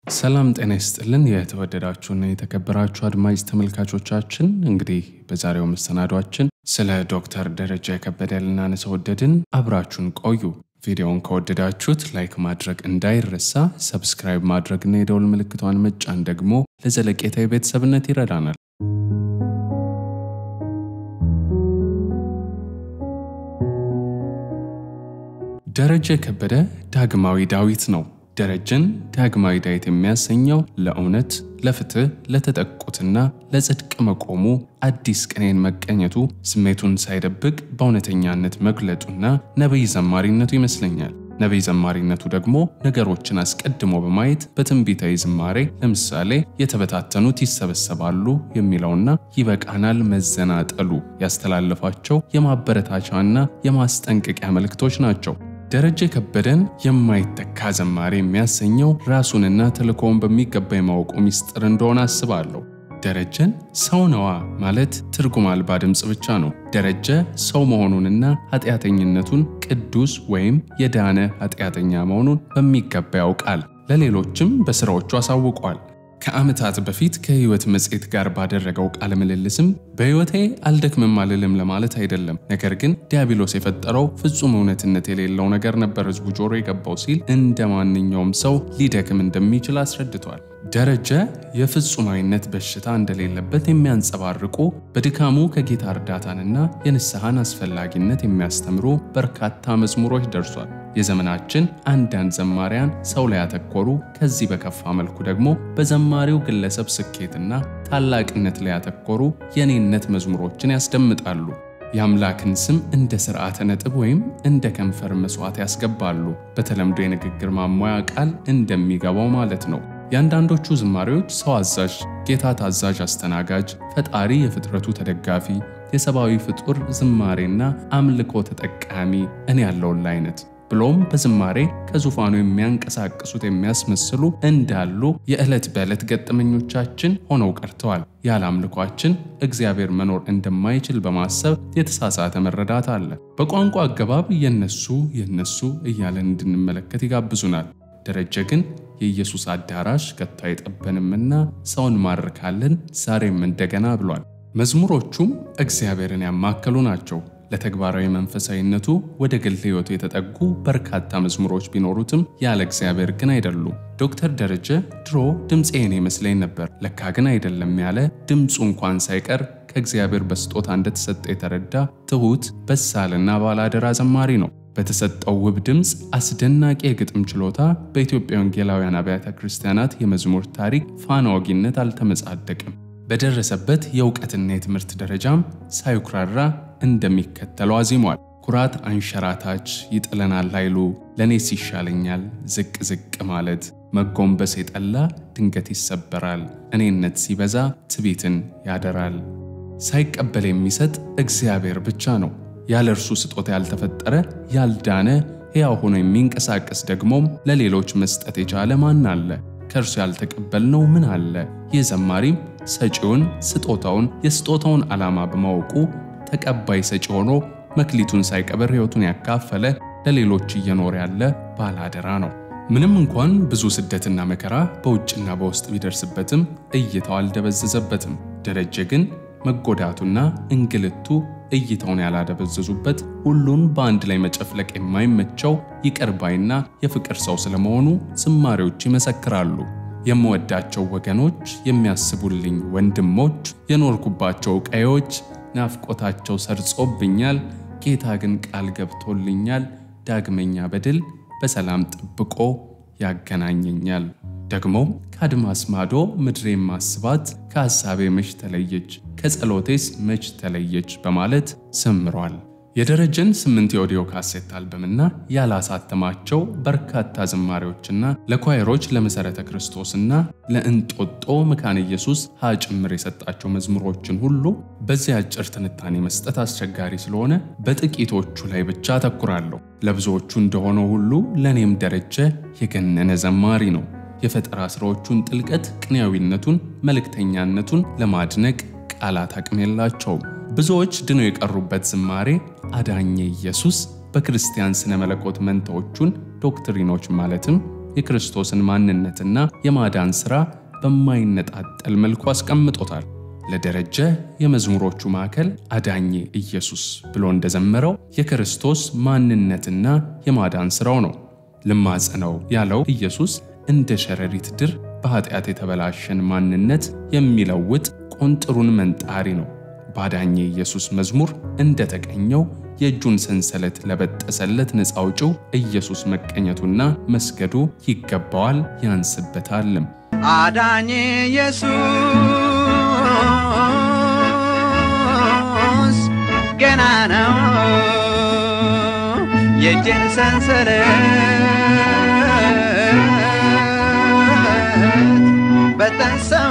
ሰላም ጤና ይስጥልን የተወደዳችሁና የተከበራችሁ አድማጭ ተመልካቾቻችን እንግዲህ በዛሬው መሰናዷችን ስለ ዶክተር ደረጀ ከበደ ልናነሳ ወደድን አብራችሁን ቆዩ ቪዲዮውን ከወደዳችሁት ላይክ ማድረግ እንዳይረሳ ሰብስክራይብ ማድረግና የደወል ምልክቷን መጫን ደግሞ ለዘለቄታዊ ቤተሰብነት ይረዳናል ደረጀ ከበደ ዳግማዊ ዳዊት ነው ደረጀን ዳግማዊ ዳዊት የሚያሰኘው ለእውነት ለፍትህ ለተጠቁትና ለጽድቅ መቆሙ አዲስ ቅኔን መቀኘቱ ስሜቱን ሳይደብቅ በእውነተኛነት መግለጡና ነብይ ዘማሪነቱ ይመስለኛል ነብይ ዘማሪነቱ ደግሞ ነገሮችን አስቀድሞ በማየት በትንቢታዊ ዝማሬ ለምሳሌ የተበታተኑት ይሰበሰባሉ የሚለውና ይበቃናል መዘናጠሉ ያስተላለፋቸው የማበረታቻና የማስጠንቀቂያ መልእክቶች ናቸው ደረጀ ከበደን የማይተካ ዘማሪ የሚያሰኘው ራሱንና ተልእኮውን በሚገባ የማወቁ ሚስጥር እንደሆነ አስባለሁ ደረጀን ሰው ነዋ ማለት ትርጉም አልባ ድምጽ ብቻ ነው ደረጀ ሰው መሆኑንና ኃጢያተኝነቱን ቅዱስ ወይም የዳነ ኃጢያተኛ መሆኑን በሚገባ ያውቃል ለሌሎችም በስራዎቹ አሳውቋል ከአመታት በፊት ከህይወት መጽሔት ጋር ባደረገው ቃለ ምልልስም በህይወቴ አልደክምም ማለልም ለማለት አይደለም ነገር ግን ዲያብሎስ የፈጠረው ፍጹም እውነትነት የሌለው ነገር ነበር ህዝቡ ጆሮ የገባው ሲል እንደማንኛውም ሰው ሊደክም እንደሚችል አስረድቷል ደረጀ የፍጹማዊነት በሽታ እንደሌለበት የሚያንጸባርቁ በድካሙ ከጌታ እርዳታንና የንስሐን አስፈላጊነት የሚያስተምሩ በርካታ መዝሙሮች ደርሷል የዘመናችን አንዳንድ ዘማሪያን ሰው ላይ ያተኮሩ ከዚህ በከፋ መልኩ ደግሞ በዘማሪው ግለሰብ ስኬትና ታላቅነት ላይ ያተኮሩ የኔነት መዝሙሮችን ያስደምጣሉ የአምላክን ስም እንደ ሥርዓተ ነጥብ ወይም እንደ ከንፈር መስዋዕት ያስገባሉ በተለምዶ የንግግር ማሟያ ቃል እንደሚገባው ማለት ነው ያንዳንዶቹ ዝማሬዎች ሰው አዛዥ ጌታ ታዛዥ አስተናጋጅ ፈጣሪ የፍጥረቱ ተደጋፊ የሰባዊ ፍጡር ዝማሬና አምልኮ ተጠቃሚ እኔ ያለውላ አይነት ብሎም በዝማሬ ከዙፋኑ የሚያንቀሳቅሱት የሚያስመስሉ እንዳሉ የዕለት በዕለት ገጠመኞቻችን ሆነው ቀርተዋል ያለ አምልኮአችን እግዚአብሔር መኖር እንደማይችል በማሰብ የተሳሳተ መረዳት አለ በቋንቋ አገባብ የነሱ እያለን እንድንመለከት ይጋብዙናል ደረጀ ግን የኢየሱስ አዳራሽ ከቶ አይጠበንምና ሰውን ማርካለን ዛሬም እንደገና ብሏል መዝሙሮቹም እግዚአብሔርን ያማከሉ ናቸው ለተግባራዊ መንፈሳዊነቱ ወደ ግል ህይወቱ የተጠጉ በርካታ መዝሙሮች ቢኖሩትም ያለ እግዚአብሔር ግን አይደሉም ዶክተር ደረጀ ድሮ ድምጼን ይመስለኝ ነበር ለካ ግን አይደለም ያለ ድምጹ እንኳን ሳይቀር ከእግዚአብሔር በስጦታ እንደተሰጠ የተረዳ ትሁት በሳልና ባላደራ ዘማሪ ነው በተሰጠው ውብ ድምጽ አስደናቂ የግጥም ችሎታ በኢትዮጵያ ወንጌላውያን አብያተ ክርስቲያናት የመዝሙር ታሪክ ፋናወጊነት አልተመጻደቅም በደረሰበት የእውቀትና የትምህርት ደረጃም ሳይኩራራ እንደሚከተለው አዚሟል ኩራት አንሸራታች ይጥለናል ኃይሉ ለኔስ ይሻለኛል ዝቅ ዝቅ ማለት መጎንበስ የጠላ ድንገት ይሰበራል እኔነት ሲበዛ ትቢትን ያደራል ሳይቀበል የሚሰጥ እግዚአብሔር ብቻ ነው ያለ እርሱ ስጦታ ያልተፈጠረ ያልዳነ ሕያው ሆኖ የሚንቀሳቀስ ደግሞም ለሌሎች መስጠት የቻለ ማን አለ ከእርሱ ያልተቀበልነው ምን አለ የዘማሪም ሰጪውን ስጦታውን የስጦታውን ዓላማ በማወቁ ተቀባይ ሰጪ ሆኖ መክሊቱን ሳይቀበር ሕይወቱን ያካፈለ ለሌሎች እየኖረ ያለ ባላደራ ነው ምንም እንኳን ብዙ ስደትና መከራ በውጭና በውስጥ ቢደርስበትም እይታው አልደበዘዘበትም ደረጀ ግን መጎዳቱና እንግልቱ እይታውን ያላደበዘዙበት ሁሉን በአንድ ላይ መጨፍለቅ የማይመቸው ይቀርባይና የፍቅር ሰው ስለመሆኑ ዝማሬዎች ይመሰክራሉ የምወዳቸው ወገኖች የሚያስቡልኝ ወንድሞች የኖርኩባቸው ቀዮች ናፍቆታቸው ሰርጾብኛል ጌታ ግን ቃል ገብቶልኛል ዳግመኛ በድል በሰላም ጥብቆ ያገናኘኛል ደግሞ ከአድማስ ማዶ ምድሬን ማስባት ከሐሳቤ መች ተለየች ከጸሎቴስ መች ተለየች በማለት ሰምሯል የደረጀን 8 የኦዲዮ ካሴት አልበምና ያላሳተማቸው በርካታ ዝማሬዎችና ለኳየሮች ለመሰረተ ክርስቶስና ለእንጦጦ መካነ ኢየሱስ ሀጭምር የሰጣቸው መዝሙሮችን ሁሉ በዚያ አጭር ትንታኔ መስጠት አስቸጋሪ ስለሆነ በጥቂቶቹ ላይ ብቻ ተኩራለሁ ለብዙዎቹ እንደሆነ ሁሉ ለኔም ደረጀ የገነነ ዘማሪ ነው የፈጠራ ስራዎቹን ጥልቀት ቅኔያዊነቱን መልእክተኛነቱን ለማድነቅ ቃላት አቅም የላቸውም ብዙዎች ድነው የቀሩበት ዝማሬ አዳኘ ኢየሱስ በክርስቲያን ስነ መለኮት መንታዎቹን ዶክትሪኖች ማለትም የክርስቶስን ማንነትና የማዳን ሥራ በማይነጣጠል መልኩ አስቀምጦታል። ለደረጀ የመዝሙሮቹ ማዕከል አዳኜ ኢየሱስ ብሎ እንደዘመረው የክርስቶስ ማንነትና የማዳን ሥራው ነው። ልማጸነው ያለው ኢየሱስ እንደ ሸረሪት ድር በኃጢአት የተበላሸን ማንነት የሚለውጥ ቆንጥሩን መንጣሪ ነው። ባዳኜ ኢየሱስ መዝሙር እንደተቀኘው የእጁን ሰንሰለት ለበጠሰለት ነፃ አውጪው ኢየሱስ መቀኘቱና መስገዱ ይገባዋል ያንስበታልም። አዳኜ ኢየሱስ ገና ነው የእጄን ሰንሰለት በጠሰው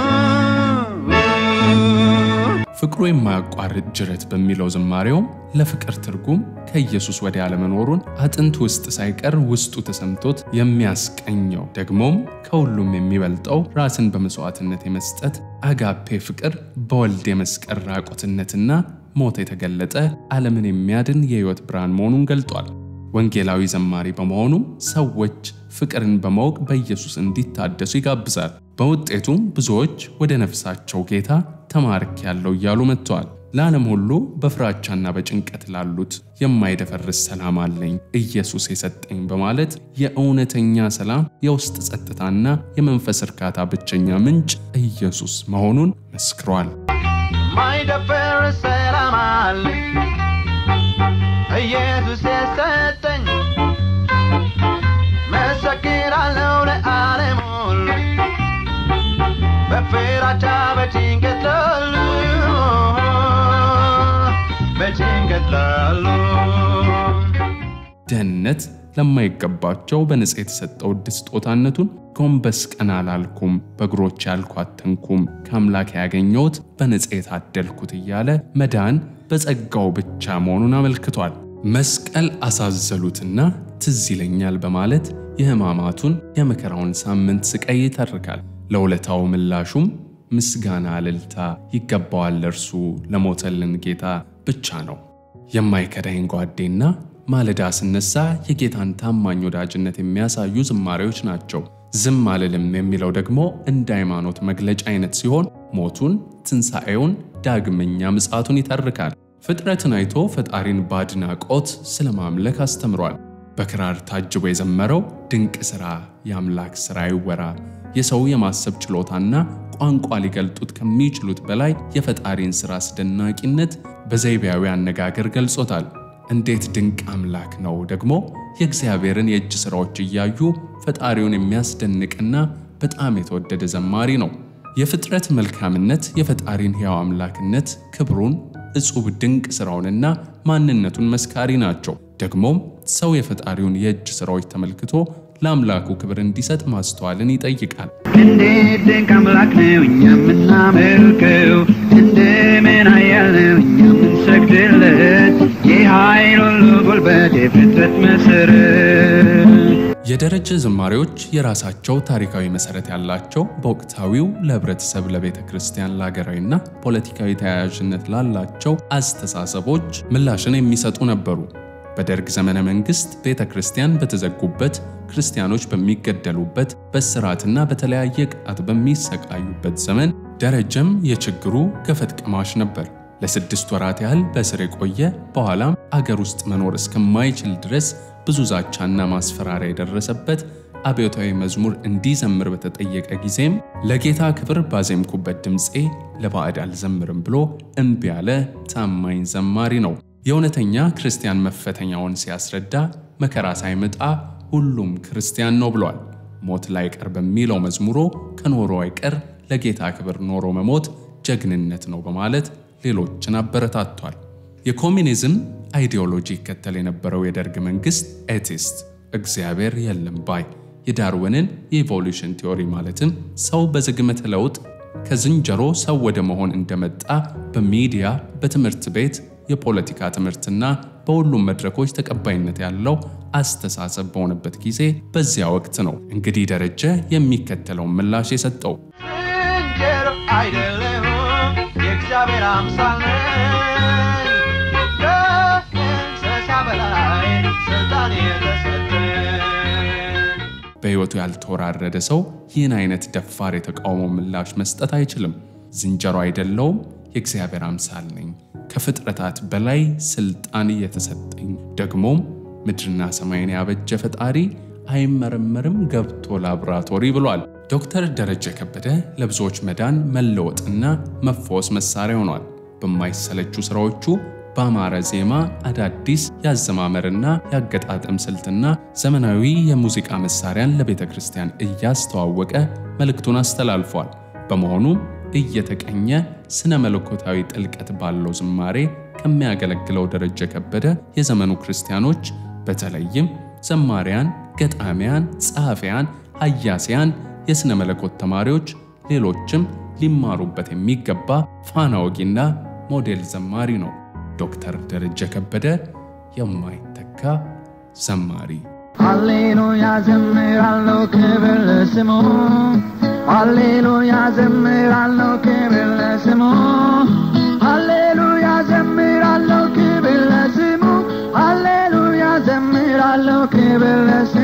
ፍቅሩ የማያቋርጥ ጅረት በሚለው ዝማሬው ለፍቅር ትርጉም ከኢየሱስ ወዲያ ያለመኖሩን አጥንት ውስጥ ሳይቀር ውስጡ ተሰምቶት የሚያስቀኘው ደግሞም ከሁሉም የሚበልጠው ራስን በመስዋዕትነት የመስጠት አጋፔ ፍቅር በወልድ የመስቀል ራቆትነትና ሞት የተገለጠ ዓለምን የሚያድን የሕይወት ብርሃን መሆኑን ገልጧል። ወንጌላዊ ዘማሪ በመሆኑ ሰዎች ፍቅርን በማወቅ በኢየሱስ እንዲታደሱ ይጋብዛል። በውጤቱም ብዙዎች ወደ ነፍሳቸው ጌታ ተማርክ ያለው እያሉ መጥተዋል። ለዓለም ሁሉ በፍራቻና በጭንቀት ላሉት የማይደፈርስ ሰላም አለኝ ኢየሱስ የሰጠኝ በማለት የእውነተኛ ሰላም የውስጥ ጸጥታና የመንፈስ እርካታ ብቸኛ ምንጭ ኢየሱስ መሆኑን መስክሯል። ማይደፈርስ ሰላም አለኝ ኢየሱስ የሰጠኝ መሰክራለሁ ለዓለም ሁሉ በፍራቻ በጭንቀት ላሉ ደህንነት ለማይገባቸው በነጻ የተሰጠው ስጦታነቱን ጎንበስ ቀና አላልኩም በእግሮች ያልኳተንኩም ከአምላክ ያገኘሁት በነጻ የታደልኩት እያለ መዳን በጸጋው ብቻ መሆኑን አመልክቷል። መስቀል አሳዘሉትና ትዝ ይለኛል በማለት የሕማማቱን የመከራውን ሳምንት ስቃይ ይተርካል። ለውለታው ምላሹም ምስጋና እልልታ ይገባዋል ለእርሱ ለሞተልን ጌታ ብቻ ነው። የማይከዳኝ ጓዴና ማለዳ ስነሳ የጌታን ታማኝ ወዳጅነት የሚያሳዩ ዝማሬዎች ናቸው። ዝም አልልም የሚለው ደግሞ እንደ ሃይማኖት መግለጫ አይነት ሲሆን ሞቱን፣ ትንሣኤውን፣ ዳግመኛ ምጽአቱን ይተርካል። ፍጥረትን አይቶ ፈጣሪን ባድናቆት ስለማምለክ አስተምሯል። በክራር ታጅቦ የዘመረው ድንቅ ሥራ የአምላክ ሥራ ይወራ የሰው የማሰብ ችሎታና ቋንቋ ሊገልጡት ከሚችሉት በላይ የፈጣሪን ሥራ አስደናቂነት በዘይቤያዊ አነጋገር ገልጾታል። እንዴት ድንቅ አምላክ ነው! ደግሞ የእግዚአብሔርን የእጅ ሥራዎች እያዩ ፈጣሪውን የሚያስደንቅና በጣም የተወደደ ዘማሪ ነው። የፍጥረት መልካምነት የፈጣሪን ሕያው አምላክነት ክብሩን እጹብ ድንቅ ሥራውንና ማንነቱን መስካሪ ናቸው። ደግሞም ሰው የፈጣሪውን የእጅ ሥራዎች ተመልክቶ ለአምላኩ ክብር እንዲሰጥ ማስተዋልን ይጠይቃል። እንዴት ድንቅ አምላክ ነው እኛ የምናመልከው እንደምን ኃያል ነው እኛ የምንሰግድለት የኃይል ሁሉ ጉልበት የፍጥረት መሠረት። የደረጀ ዝማሬዎች የራሳቸው ታሪካዊ መሠረት ያላቸው በወቅታዊው ለህብረተሰብ ለቤተ ክርስቲያን ለሀገራዊና ፖለቲካዊ ተያያዥነት ላላቸው አስተሳሰቦች ምላሽን የሚሰጡ ነበሩ። በደርግ ዘመነ መንግስት ቤተ ክርስቲያን በተዘጉበት ክርስቲያኖች በሚገደሉበት በስራትና በተለያየ ቅጣት በሚሰቃዩበት ዘመን ደረጀም የችግሩ ገፈት ቀማሽ ነበር። ለ6 ወራት ያህል በስር የቆየ በኋላም አገር ውስጥ መኖር እስከማይችል ድረስ ብዙ ዛቻና ማስፈራሪያ የደረሰበት አብዮታዊ መዝሙር እንዲዘምር በተጠየቀ ጊዜም ለጌታ ክብር ባዜምኩበት ድምጼ ለባዕድ አልዘምርም ብሎ እምቢ ያለ ታማኝ ዘማሪ ነው። የእውነተኛ ክርስቲያን መፈተኛውን ሲያስረዳ መከራ ሳይመጣ ሁሉም ክርስቲያን ነው ብሏል። ሞት ላይቀር በሚለው መዝሙሩ ከኖሮ አይቀር ለጌታ ክብር ኖሮ መሞት ጀግንነት ነው በማለት ሌሎችን አበረታቷል። የኮሚኒዝም አይዲዮሎጂ ይከተል የነበረው የደርግ መንግስት ኤቲስት እግዚአብሔር የለም ባይ የዳርዊንን የኢቮሉሽን ቲዮሪ ማለትም ሰው በዝግመተ ለውጥ ከዝንጀሮ ሰው ወደ መሆን እንደመጣ በሚዲያ በትምህርት ቤት የፖለቲካ ትምህርትና በሁሉም መድረኮች ተቀባይነት ያለው አስተሳሰብ በሆነበት ጊዜ በዚያ ወቅት ነው እንግዲህ ደረጀ የሚከተለው ምላሽ የሰጠው። ዝንጀሮ አይደለም የእግዚአብሔር አምሳል ነኝ ከእንስሳ በላይ ስልጣን የተሰጠኝ። በሕይወቱ ያልተወራረደ ሰው ይህን አይነት ደፋር የተቃውሞ ምላሽ መስጠት አይችልም። ዝንጀሮ አይደለሁም፣ የእግዚአብሔር አምሳል ነኝ፣ ከፍጥረታት በላይ ስልጣን የተሰጠኝ፣ ደግሞም ምድርና ሰማይን ያበጀ ፈጣሪ አይመረመርም ገብቶ ላብራቶሪ ብሏል። ዶክተር ደረጀ ከበደ ለብዙዎች መዳን መለወጥና መፈወስ መሳሪያ ሆኗል። በማይሰለቹ ስራዎቹ በአማረ ዜማ አዳዲስ ያዘማመርና ያገጣጠም ስልትና ዘመናዊ የሙዚቃ መሳሪያን ለቤተክርስቲያን እያስተዋወቀ መልእክቱን አስተላልፏል። በመሆኑም እየተቀኘ ስነ መለኮታዊ ጥልቀት ባለው ዝማሬ ከሚያገለግለው ደረጀ ከበደ የዘመኑ ክርስቲያኖች በተለይም ዘማሪያን፣ ገጣሚያን፣ ጸሐፊያን፣ ሐያሲያን፣ የስነ መለኮት ተማሪዎች ሌሎችም ሊማሩበት የሚገባ ፋና ወጊና ሞዴል ዘማሪ ነው። ዶክተር ደረጀ ከበደ የማይተካ ዘማሪ። ሃሌሉያ ዘምራለሁ ክብር ለስሙ፣ ሃሌሉያ ዘምራለሁ ክብር ለስሙ፣ ሃሌሉያ ዘምራለሁ ክብር ለስሙ፣ ሃሌሉያ ዘምራለሁ ክብር ለስሙ።